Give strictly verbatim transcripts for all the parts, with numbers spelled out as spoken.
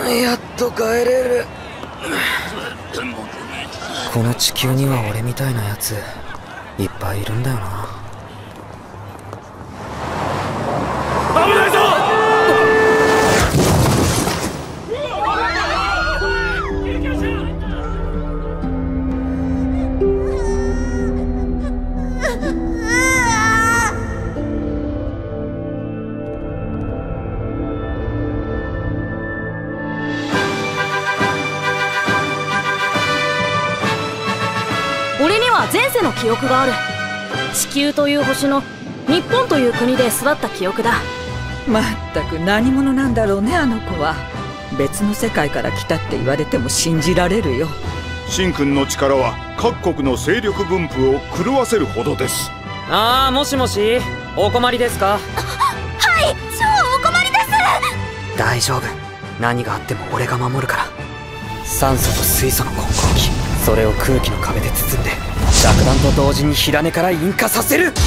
やっと帰れる。この地球には俺みたいなやついっぱいいるんだよな。 危ないぞ。 俺には前世の記憶がある。地球という星の日本という国で育った記憶だ。 まったく何者なんだろうね、あの子は。別の世界から来たって言われても信じられるよ。 シンくんの力は各国の勢力分布を狂わせるほどです。 ああ、もしもし、お困りですか？ はい、超お困りです。 大丈夫、何があっても俺が守るから。酸素と水素の混合機、それを空気の壁で包んで着弾と同時に火種から引火させる。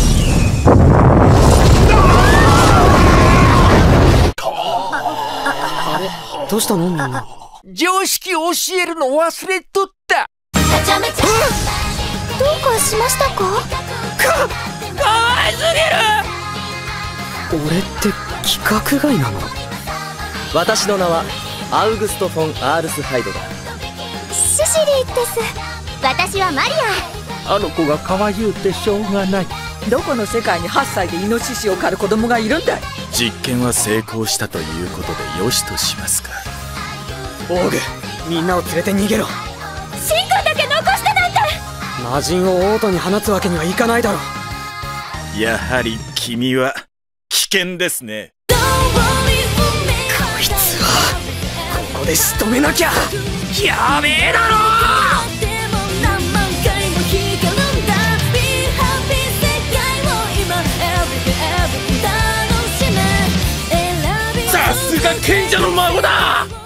あれ、どうしたのみんな。 常識教えるの忘れとった。 めちゃめちゃ、うん、どうかしましたか？か、 かわいすぎる。 俺って規格外なの？ 私の名はアウグスト・フォン・アールスハイドだ。 シシリーです。私はマリア。 あの子が可愛うてしょうがない。 どこの世界にはっさいでイノシシを狩る子供がいるんだい。 実験は成功したということでよしとしますか。 オーグ、みんなを連れて逃げろ。 シンくんだけ残してなんて。 魔人を王都に放つわけにはいかないだろう。 やはり君は危険ですね。 こいつはここで仕留めなきゃ。やべえだろ。 さすが賢者の孫だ。